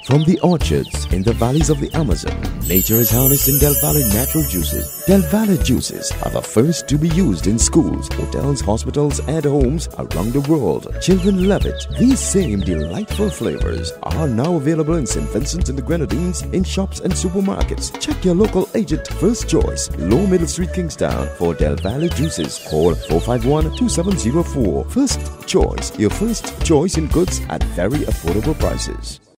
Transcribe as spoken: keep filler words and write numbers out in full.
From the orchards in the valleys of the Amazon, nature is harnessed in Del Valle natural juices. Del Valle juices are the first to be used in schools, hotels, hospitals, and homes around the world. Children love it. These same delightful flavors are now available in Saint Vincent and the Grenadines in shops and supermarkets. Check your local agent First Choice, Lower Middle Street, Kingstown for Del Valle juices. Call four five one, two seven zero four. First Choice, your first choice in goods at very affordable prices.